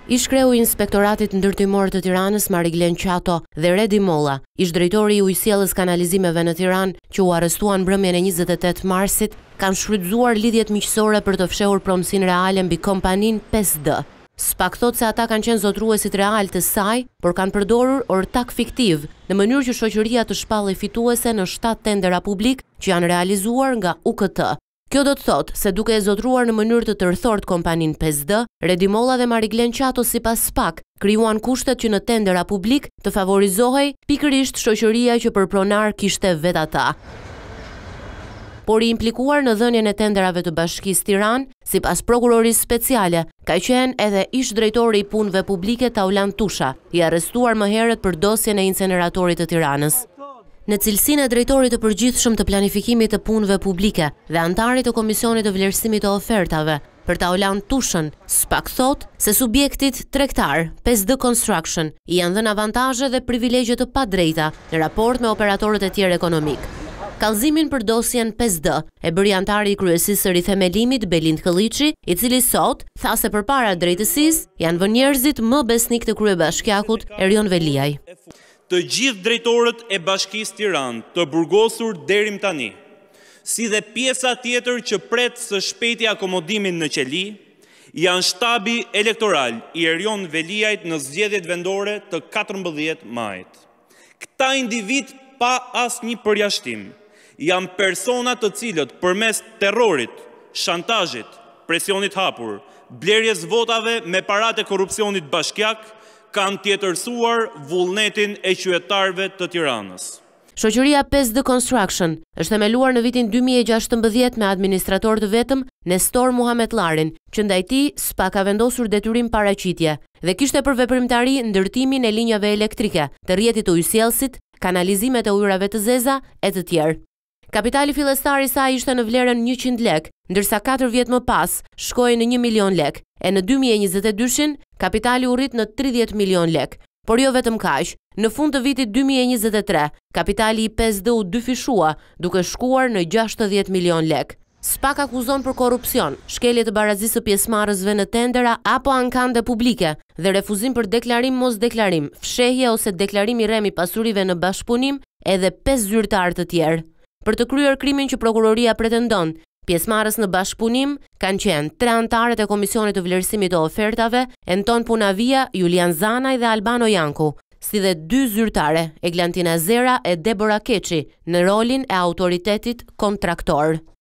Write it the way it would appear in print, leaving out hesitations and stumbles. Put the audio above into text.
Ish kreu i Inspektoratit Ndërtimor të Tiranës Mariglen Qato dhe Redi Molla, ish drejtori i ujësiellës kanalizimeve në Tiranë, që u arrestuan mbrëmjen e 28 marsit, kanë shfrytzuar lidhjet miqësore për të fshehur promësinë reale mbi kompaninë 5D. SPAK thot se ata kanë qenë zotruesit real të saj, por kanë përdorur ortak fiktiv, në mënyrë që shoqëria të shpallej fituese në 7 tendera publik që janë realizuar nga UKT. Kjo do të thotë se duke e zotruar në mënyrë të tërthort kompaninë 5D, Redi Molla dhe Mariglen Qato sipas SPAK krijuan kushtet që në tendera publik të favorizohej pikërisht shoqëria që për pronar kishte vetë ata. Por i implikuar në dhënien e tenderave të Bashkisë Tiranë, sipas prokurorisë speciale, ka qenë edhe ish drejtori i punëve publike Taulan Tusha, i arrestuar më herët për dosjen e inceneratorit të Tiranës. Në cilësinë e drejtorit të përgjithshëm të planifikimit të punëve publike dhe antarit të Komisionit të Vlerësimit të Ofertave, për Taulan Tushën, SPAK thot se subjektit tregtar 5D Construction i janë dhënë avantazhe dhe privilegje të padrejta në raport me operatorët e tjerë ekonomik. Kallëzimin për dosjen 5D e bëri antari i kryesisë së rithemelimit Belind Këlliçi, i cili sot tha se përpara drejtësisë janë vënë njerëzit më besnik të kryebashkiakut Erion Veliaj. Të gjithë drejtorët e Bashkisë Tiranë të burgosur deri më tani, si dhe pjesa tjetër që pret së shpejti akomodimin në qeli, janë shtabi elektoral i Erion Veliajt në zgjedhjet vendore të 14 majit. Këta individ pa asnjë përjashtim janë persona të cilët përmes terrorit, shantazhit, presionit hapur, blerjes votave me paratë e korrupsionit bashkiak, kanë tjetërsuar vullnetin e qytetarëve të Tiranës. Shoqëria 5D Construction është themeluar në vitin 2016 me administrator të vetëm Nestor Muhametllarin, që ndaj tij SPAK ka vendosur detyrim paraqitje dhe kishte për veprimtari ndërtimin e linjave elektrike, të rrjetit të ujësiellësit, kanalizimet e ujërave të zeza e të tjerë. Kapitali fillestar i saj ishte në vlerën 100 lek, ndërsa 4 vjet më pas shkoi në 1 milion lek, e në 2022 kapitali u rrit në 30 milion lek. Por jo vetëm kaq, në fund të vitit 2023, kapitali i 5D u dyfishua, duke shkuar në 60 milion lek. SPAK akuzon për korrupsion, shkelje të barazisë së pjesëmarrësve në tendera apo ankande publike dhe refuzim për deklarim mos deklarim, fshehje ose deklarim i rrem i pasurive në bashkëpunim edhe 5 zyrtarë të tjerë. Për të kryer krimin që prokuroria pretendon, pjesëmarrës në bashkëpunim kanë qenë 3 antarët e Komisionit të Vlerësimit të Ofertave, Enton Punavia, Julian Zanaj dhe Albano Janku, si dhe 2 zyrtare, Eglantina Zera e Debora Keqi, në rolin e autoritetit kontraktor.